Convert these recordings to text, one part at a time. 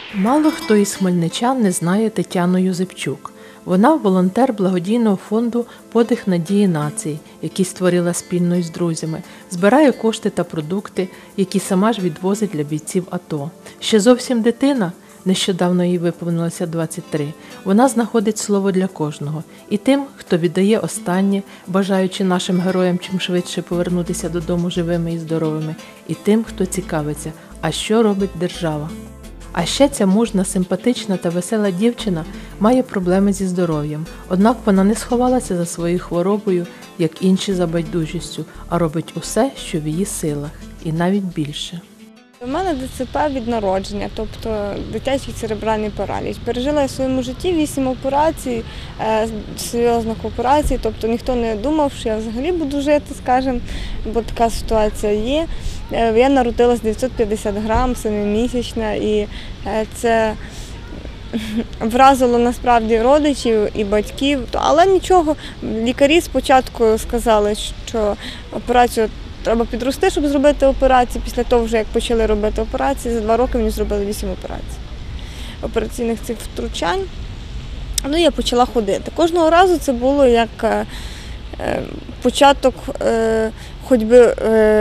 Мало хто із хмельничан не знає Тетяну Юзепчук. Вона волонтер благодійного фонду «Подих надії нації», який створила спільно із друзями, збирає кошти та продукти, які сама ж відвозить для бійців АТО. Ще зовсім дитина, нещодавно їй виповнилося 23, вона знаходить слово для кожного. І тим, хто віддає останнє, бажаючи нашим героям чим швидше повернутися додому живими і здоровими, і тим, хто цікавиться, а що робить держава. А ще ця мужна, симпатична та весела дівчина має проблеми зі здоров'ям, однак вона не сховалася за своєю хворобою, як інші за байдужістю, а робить усе, що в її силах, і навіть більше. У мене ДЦП від народження, тобто дитячий церебральний параліч. Пережила я в своєму житті 8 операцій, серйозних операцій, тобто ніхто не думав, що я взагалі буду жити, скажімо, бо така ситуація є. Я народилась 950 грам, 7-місячна, і це вразило насправді родичів і батьків. Але нічого, лікарі спочатку сказали, що операцію треба підрости, щоб зробити операцію. Після того, вже як почали робити операції, за 2 роки мені зробили 8 операцій. Операційних цих втручань. Ну, я почала ходити. Кожного разу це було як початок ходьби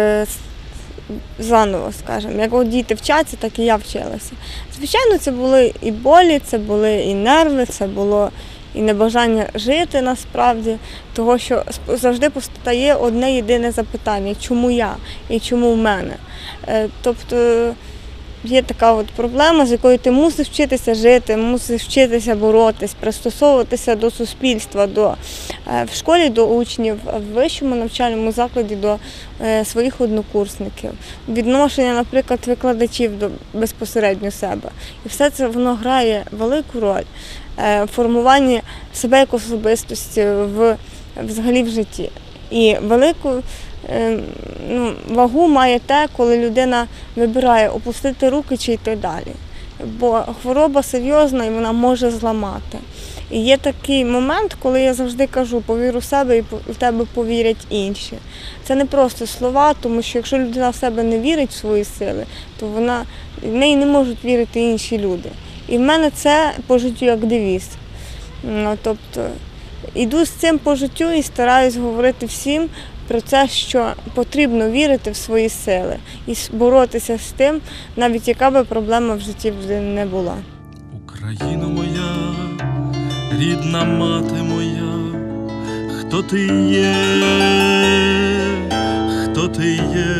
заново, скажімо. Як діти вчаться, так і я вчилася. Звичайно, це були і болі, це були і нерви, це було і небажання жити насправді, того, що завжди постає одне єдине запитання – чому я і чому в мене? Тобто є така от проблема, з якою ти мусиш вчитися жити, мусиш вчитися боротись, пристосовуватися до суспільства, в школі до учнів, в вищому навчальному закладі до своїх однокурсників, відношення, наприклад, викладачів до безпосередньо себе. І все це воно грає велику роль в формуванні себе як особистості взагалі в житті. І велику вагу має те, коли людина вибирає опустити руки чи йти далі. Бо хвороба серйозна і вона може зламати. І є такий момент, коли я завжди кажу, повір у себе і в тебе повірять інші. Це не просто слова, тому що якщо людина в себе не вірить в свої сили, то в неї не можуть вірити інші люди. І в мене це по життю як девіз. Тобто, йду з цим по життю і стараюсь говорити всім про те, що потрібно вірити в свої сили і боротися з тим, навіть яка би проблема в житті не була. Україно моя, рідна мати моя, хто ти є, хто ти є?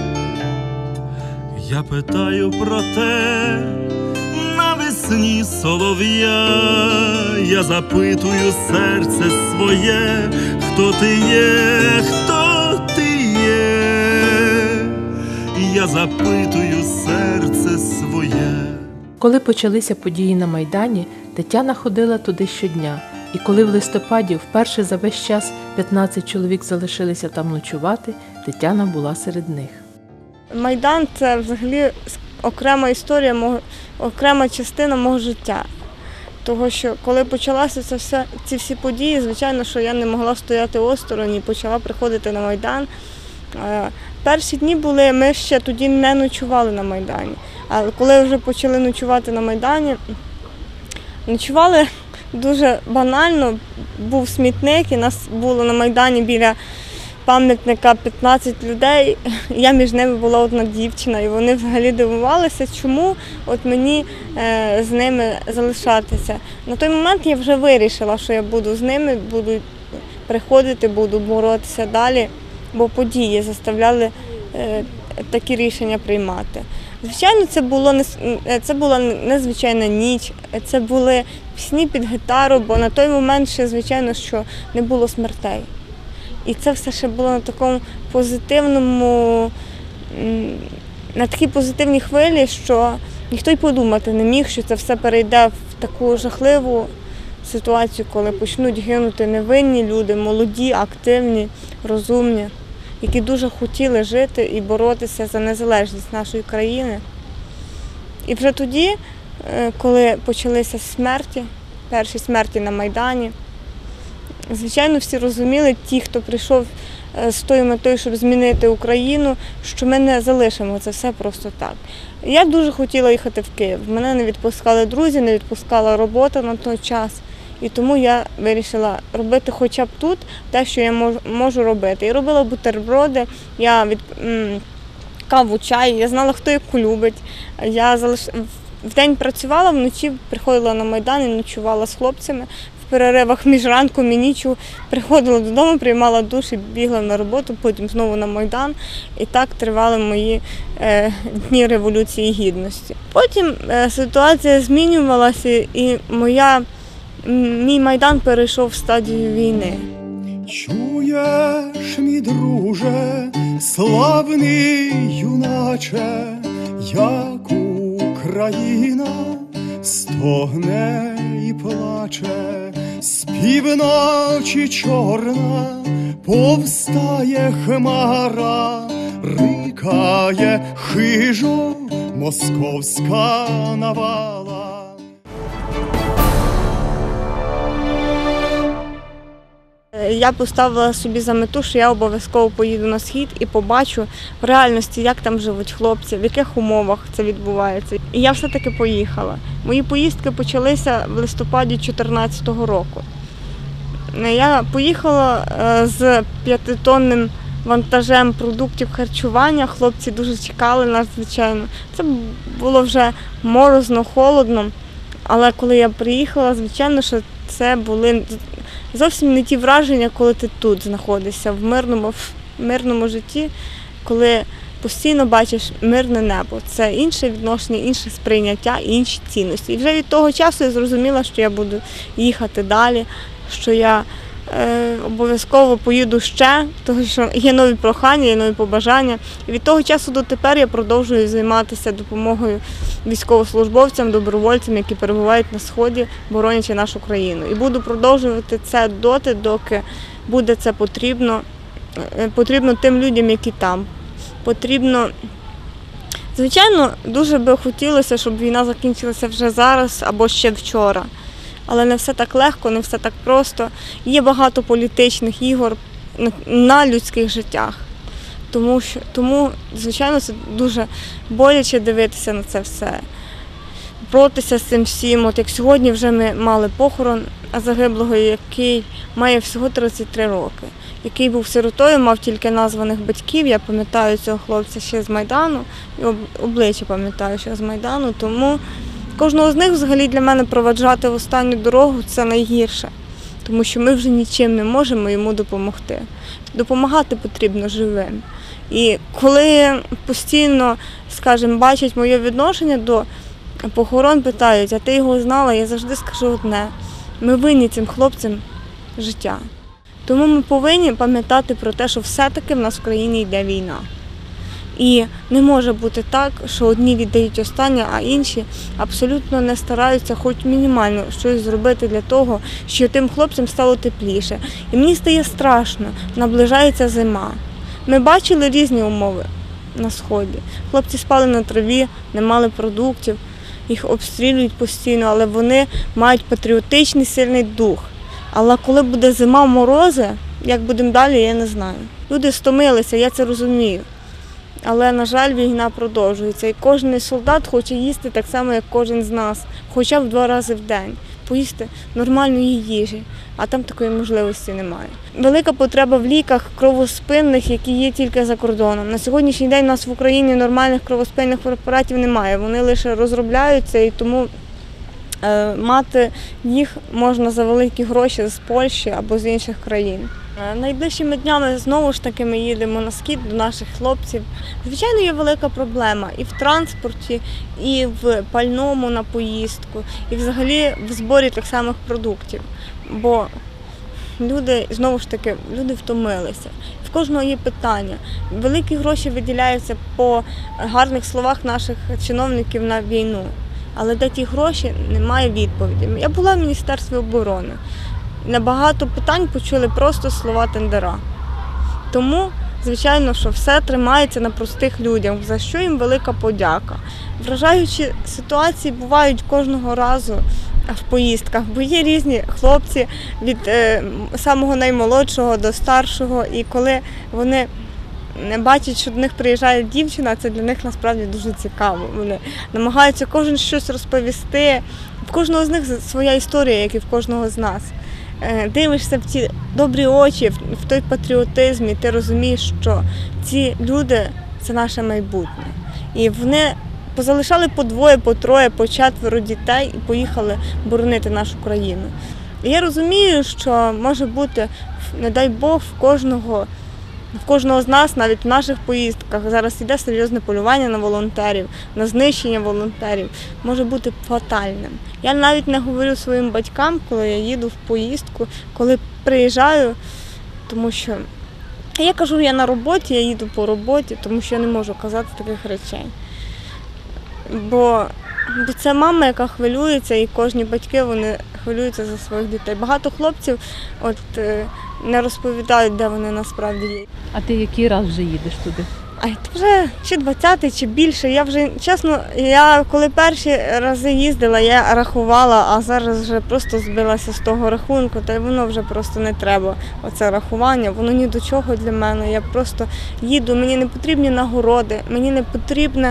Я питаю про те, навесні солов'я, я запитую серце своє, хто ти є, хто ти є? Я запитую серце своє. Коли почалися події на Майдані, Тетяна ходила туди щодня. І коли в листопаді вперше за весь час 15 чоловік залишилися там ночувати, Тетяна була серед них. Майдан – це взагалі окрема історія, окрема частина мого життя. Тому що коли почалися ці всі події, звичайно, що я не могла стояти осторонь і почала приходити на Майдан. Перші дні були, ми ще тоді не ночували на Майдані. Але коли вже почали ночувати на Майдані, ночували дуже банально, був смітник, і нас було на Майдані біля пам'ятника 15 людей, я між ними була одна дівчина, і вони взагалі дивувалися, чому от мені з ними залишатися. На той момент я вже вирішила, що я буду з ними, буду приходити, буду боротися далі, бо події заставляли такі рішення приймати. Звичайно, це була незвичайна ніч, це були пісні під гітару, бо на той момент ще, звичайно, що не було смертей. І це все ще було на такому позитивному, на такій позитивній хвилі, що ніхто й подумати не міг, що це все перейде в таку жахливу ситуацію, коли почнуть гинути невинні люди, молоді, активні, розумні, які дуже хотіли жити і боротися за незалежність нашої країни. І вже тоді, коли почалися смерті, перші смерті на Майдані, Звичайно, всі розуміли, ті, хто прийшов з тою метою, щоб змінити Україну, що ми не залишимо це все просто так. Я дуже хотіла їхати в Київ. Мене не відпускали друзі, не відпускала робота на той час. І тому я вирішила робити хоча б тут те, що я можу робити. І робила бутерброди, каву, чай, я знала, хто яку любить. Я вдень працювала, вночі приходила на Майдан і ночувала з хлопцями. В переривах між ранком і ніччю приходила додому, приймала душ і бігла на роботу, потім знову на Майдан. І так тривали мої дні Революції Гідності. Потім ситуація змінювалася і мій Майдан перейшов в стадію війни. Чуєш, мій друже, славний юначе, як Україна стогне і плаче, з півночі чорна повстає хмара, рикає хижо московська навала. Я поставила собі за мету, що я обов'язково поїду на Схід і побачу в реальності, як там живуть хлопці, в яких умовах це відбувається. І я все-таки поїхала. Мої поїздки почалися в листопаді 2014 року. Я поїхала з 5-тонним вантажем продуктів харчування. Хлопці дуже чекали нас, звичайно. Це було вже морозно, холодно. Але коли я приїхала, звичайно, що це були зовсім не ті враження, коли ти тут знаходишся, в мирному житті, коли постійно бачиш мирне небо. Це інше відношення, інше сприйняття, інші цінності. І вже від того часу я зрозуміла, що я буду їхати далі, що я обов'язково поїду ще, тому що є нові прохання, є нові побажання. І від того часу до тепер я продовжую займатися допомогою військовослужбовцям, добровольцям, які перебувають на Сході, боронячи нашу країну. І буду продовжувати це доти, доки буде це потрібно. Потрібно тим людям, які там. Потрібно, звичайно, дуже би хотілося, щоб війна закінчилася вже зараз або ще вчора. Але не все так легко, не все так просто. Є багато політичних ігор на людських життях. Тому, звичайно, це дуже боляче дивитися на це все, боротися з цим всім. От як сьогодні вже ми мали похорон загиблого, який має всього 33 роки, який був сиротою, мав тільки названих батьків. Я пам'ятаю цього хлопця ще з Майдану, і обличчя пам'ятаю ще з Майдану, тому кожного з них взагалі для мене проваджати в останню дорогу – це найгірше, тому що ми вже нічим не можемо йому допомогти. Допомагати потрібно живим. І коли постійно, скажімо, бачать моє відношення до похорон, питають, а ти його знала, я завжди скажу одне – ми винні цим хлопцям життя. Тому ми повинні пам'ятати про те, що все-таки в нас в країні йде війна. І не може бути так, що одні віддають останнє, а інші абсолютно не стараються хоч мінімально щось зробити для того, щоб тим хлопцям стало тепліше. І мені стає страшно, наближається зима. Ми бачили різні умови на Сході. Хлопці спали на траві, не мали продуктів, їх обстрілюють постійно, але вони мають патріотичний сильний дух. Але коли буде зима, морози, як будемо далі, я не знаю. Люди стомилися, я це розумію. Але, на жаль, війна продовжується. І кожен солдат хоче їсти так само, як кожен з нас, хоча б 2 рази в день. Поїсти нормальної їжі, а там такої можливості немає. Велика потреба в ліках кровоспинних, які є тільки за кордоном. На сьогоднішній день у нас в Україні нормальних кровоспинних препаратів немає. Вони лише розробляються, і тому мати їх можна за великі гроші з Польщі або з інших країн. Найближчими днями знову ж таки ми їдемо на Схід до наших хлопців. Звичайно, є велика проблема і в транспорті, і в пальному на поїздку, і взагалі в зборі тих самих продуктів. Бо люди, знову ж таки, люди втомилися. В кожного є питання. Великі гроші виділяються по гарних словах наших чиновників на війну. Але де ті гроші, немає відповіді. Я була в Міністерстві оборони. На багато питань почули просто слова тендера. Тому звичайно, що все тримається на простих людях, за що їм велика подяка. Вражаючі ситуації бувають кожного разу в поїздках, бо є різні хлопці від самого наймолодшого до старшого, і коли вони бачать, що до них приїжджає дівчина, це для них насправді дуже цікаво. Вони намагаються кожен щось розповісти. В кожного з них своя історія, як і в кожного з нас. Дивишся в ці добрі очі, в той патріотизм, і ти розумієш, що ці люди – це наше майбутнє. І вони позалишали по двоє, по троє, по четверо дітей і поїхали боронити нашу країну. І я розумію, що може бути, не дай Бог, в кожного з нас, навіть в наших поїздках, зараз йде серйозне полювання на волонтерів, на знищення волонтерів, може бути фатальним. Я навіть не говорю своїм батькам, коли я їду в поїздку, коли приїжджаю, тому що я кажу, я на роботі, я їду по роботі, тому що я не можу казати таких речей. Бо це мама, яка хвилюється, і кожні батьки, вони хвилюються за своїх дітей. Багато хлопців не розповідають, де вони насправді є. А ти який раз вже їдеш туди? Вже чи 20-й, чи більше. Я вже, чесно, коли перші рази їздила, я рахувала, а зараз вже просто збилася з того рахунку, та й воно вже просто не треба, оце рахування, воно ні до чого для мене. Я просто їду, мені не потрібні нагороди, мені не потрібні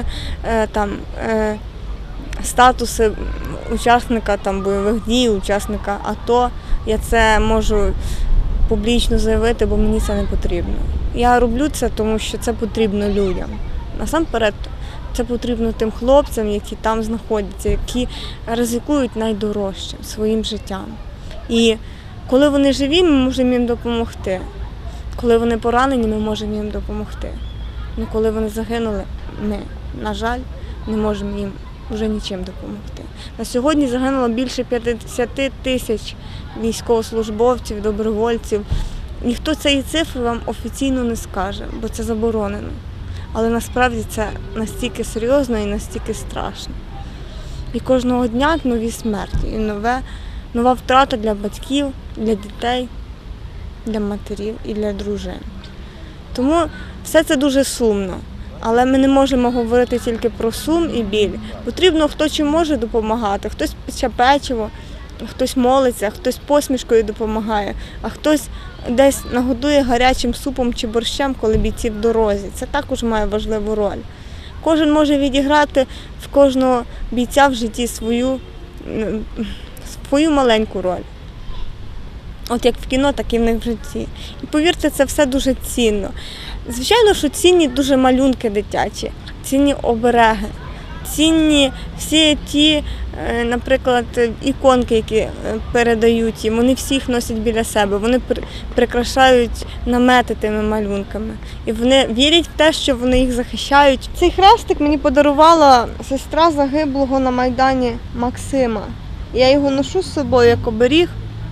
статуси учасника бойових дій, учасника АТО. Я це можу публічно заявити, бо мені це не потрібно. Я роблю це, тому що це потрібно людям. Насамперед, це потрібно тим хлопцям, які там знаходяться, які ризикують найдорожчим – своїм життям. І коли вони живі, ми можемо їм допомогти. Коли вони поранені, ми можемо їм допомогти. Але коли вони загинули, ми, на жаль, не можемо їм вже нічим допомогти. На сьогодні загинуло більше 50 тисяч військовослужбовців, добровольців. Ніхто цієї цифри вам офіційно не скаже, бо це заборонено. Але насправді це настільки серйозно і настільки страшно. І кожного дня нові смерті, і нова втрата для батьків, для дітей, для матерів і для дружин. Тому все це дуже сумно. Але ми не можемо говорити тільки про сум і біль. Потрібно, хто чим може допомагати. Хтось пече печиво, хтось молиться, хтось посмішкою допомагає, а хтось десь нагодує гарячим супом чи борщем, коли бійці в дорозі. Це також має важливу роль. Кожен може відіграти в кожного бійця в житті свою маленьку роль. От як в кіно, так і в них в житті. І повірте, це все дуже цінно. Звичайно, що цінні дуже малюнки дитячі, цінні обереги, цінні всі ті, наприклад, іконки, які передають їм, вони всі їх носять біля себе, вони прикрашають намети тими малюнками. І вони вірять в те, що вони їх захищають. Цей хрестик мені подарувала сестра загиблого на Майдані Максима. Я його ношу з собою як оберіг.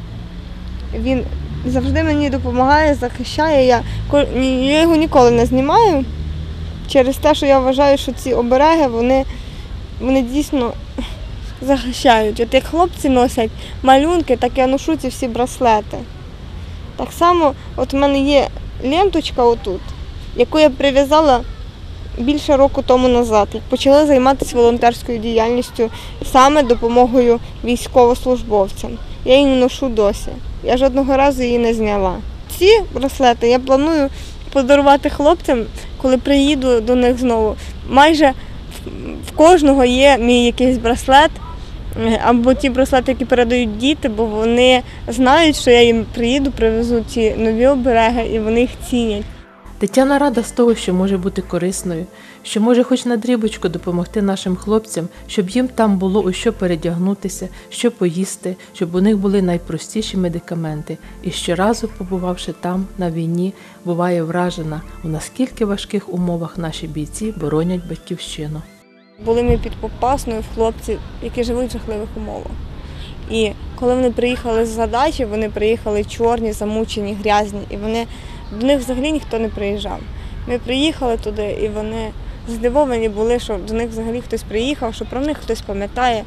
Він завжди мені допомагає, захищає. Я його ніколи не знімаю через те, що я вважаю, що ці обереги, вони дійсно захищають. От як хлопці носять малюнки, так я ношу ці всі браслети. Так само от в мене є ленточка отут, яку я прив'язала більше року тому назад. Почала займатися волонтерською діяльністю саме допомогою військовослужбовцям. Я її ношу досі. Я жодного разу її не зняла. Ці браслети я планую подарувати хлопцям, коли приїду до них знову. Майже в кожного є мій якийсь браслет, або ті браслети, які передають діти, бо вони знають, що я їм приїду, привезу ці нові обереги, і вони їх цінять. Тетяна рада з того, що може бути корисною, що може хоч на дрібочку допомогти нашим хлопцям, щоб їм там було у що передягнутися, що поїсти, щоб у них були найпростіші медикаменти. І щоразу, побувавши там, на війні, буває вражена, у наскільки важких умовах наші бійці боронять батьківщину. Були ми під Попасною в хлопців, які живуть в жахливих умовах. І коли вони приїхали з задачі, вони приїхали чорні, замучені, грязні, і до них взагалі ніхто не приїжджав. Ми приїхали туди, і вони здивовані були, що до них взагалі хтось приїхав, що про них хтось пам'ятає,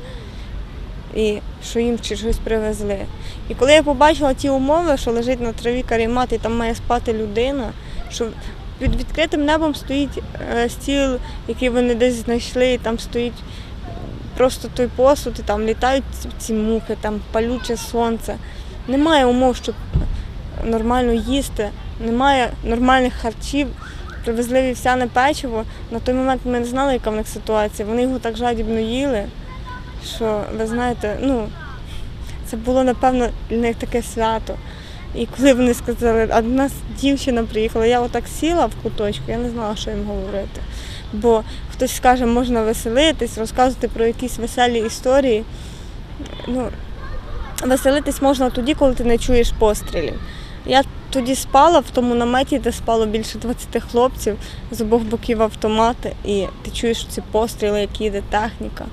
і що їм щось привезли. І коли я побачила ті умови, що лежить на траві каремат, і там має спати людина, що під відкритим небом стоїть стіл, який вони десь знайшли, і там стоїть просто той посуд, і там літають ці мухи, там палюче сонце. Немає умов, щоб нормально їсти, немає нормальних харчів. Привезли вівсяне печиво. На той момент ми не знали, яка в них ситуація. Вони його так жадібно їли, що, ви знаєте, це було, напевно, для них таке свято. І коли вони сказали, а до нас дівчина приїхала, я отак сіла в куточку, я не знала, що їм говорити. Бо хтось скаже, можна веселитись, розказувати про якісь веселі історії. Веселитись можна тоді, коли ти не чуєш пострілів. Я тоді спала в тому наметі, де спало більше 20 хлопців, з обох боків автомати, і ти чуєш ці постріли, як їде техніка.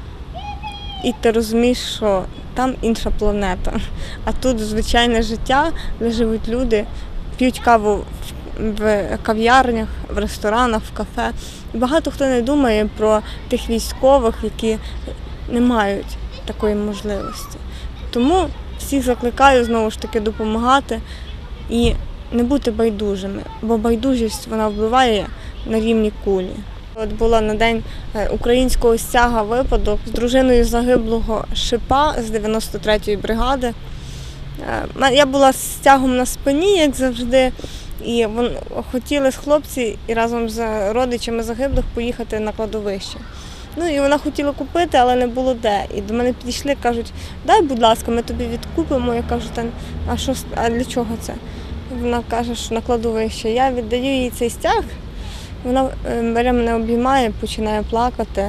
І ти розумієш, що там інша планета, а тут звичайне життя, де живуть люди, п'ють каву в кав'ярнях, в ресторанах, в кафе. І багато хто не думає про тих військових, які не мають такої можливості. Тому всіх закликаю знову ж таки допомагати і не бути байдужими, бо байдужість вона вбиває на рівні кулі. От була на день українського стяга випадок з дружиною загиблого Шипа з 93-ї бригади. Я була з стягом на спині, як завжди, і хотіли хлопці і разом з родичами загиблих поїхати на кладовище. І вона хотіла купити, але не було де. І до мене підійшли, кажуть, дай, будь ласка, ми тобі відкупимо. Я кажу, а для чого це? Вона каже, що на кладовище. Я віддаю їй цей стяг, вона бере мене, обіймає, починає плакати.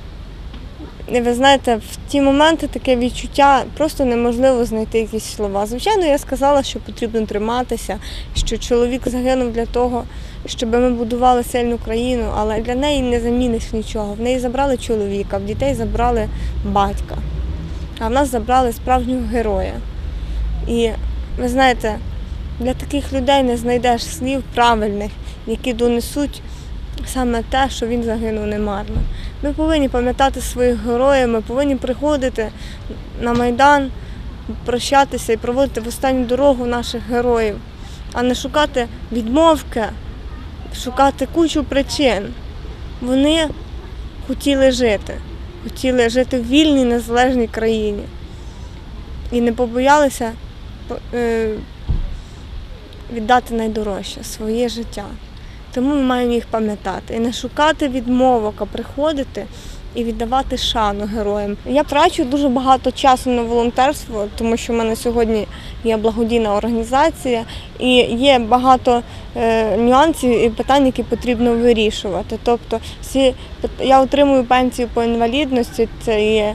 І ви знаєте, в ті моменти таке відчуття, просто неможливо знайти якісь слова. Звичайно, я сказала, що потрібно триматися, що чоловік загинув для того, щоб ми будували сильну країну, але для неї не заміниш нічого. В неї забрали чоловіка, в дітей забрали батька, а в нас забрали справжнього героя. І ви знаєте, для таких людей не знайдеш слів правильних, які донесуть саме те, що він загинув немарно. Ми повинні пам'ятати своїх героїв, ми повинні приходити на Майдан, прощатися і проводити в останню дорогу наших героїв, а не шукати відмовки, шукати кучу причин. Вони хотіли жити в вільній, незалежній країні і не побоялися віддати найдорожче – своє життя. Тому ми маємо їх пам'ятати і не шукати відмовок, а приходити і віддавати шану героям. Я трачу дуже багато часу на волонтерство, тому що в мене сьогодні є благодійна організація і є багато нюансів і питань, які потрібно вирішувати. Тобто я отримую пенсію по інвалідності, це є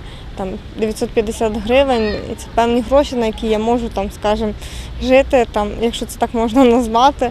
950 гривень, і це певні гроші, на які я можу, жити, якщо це так можна назвати.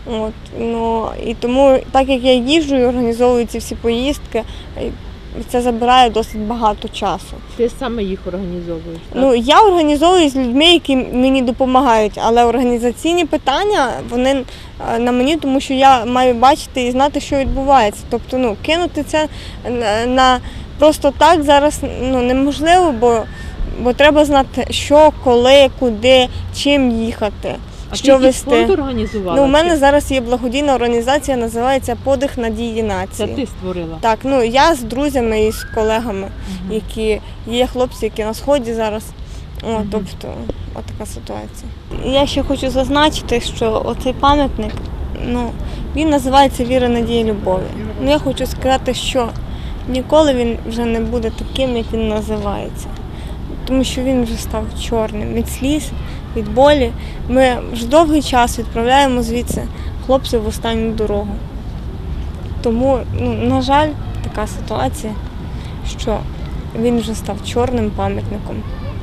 І тому, так як я їжджу і організовую ці всі поїздки, це забирає досить багато часу. Ти саме їх організовуєш, так? Я організовую з людьми, які мені допомагають, але організаційні питання, вони на мені, тому що я маю бачити і знати, що відбувається. Тобто, кинути це на просто так зараз неможливо, бо треба знати, що, коли, куди, чим їхати. А що ти вести. Фонд організувала? У мене зараз є благодійна організація, називається «Подих надії нації». Це ти створила? Так, я з друзями і з колегами, які є хлопці, які на Сході зараз. Тобто, така ситуація. Я ще хочу зазначити, що оцей пам'ятник, він називається «Віра, надія, любові». Я хочу сказати, що ніколи він вже не буде таким, як він називається. Тому що він вже став чорним від сліз, від болі. Ми вже довгий час відправляємо звідси хлопців в останню дорогу. Тому, на жаль, така ситуація, що він вже став чорним пам'ятником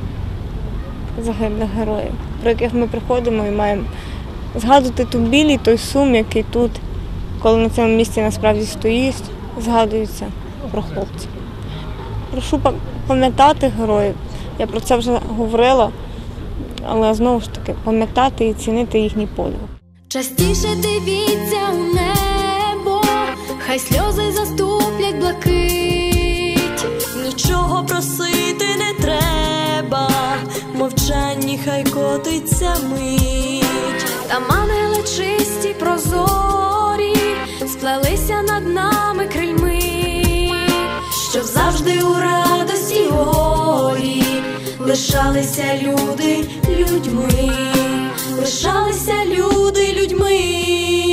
загиблих героїв, про яких ми приходимо і маємо згадувати ту біль і той сум, який тут, коли на цьому місці насправді стоїть, згадується про хлопців. Прошу пам'ятати героїв. Я про це вже говорила, але знову ж таки пам'ятати і цінити їхній подвиг. Частіше дивіться у небо, хай сльози заступлять блакить. Нічого просити не треба, в мовчанні хай котиться мить. Там ангели чисті, прозорі, лишалися люди людьми, лишалися люди людьми.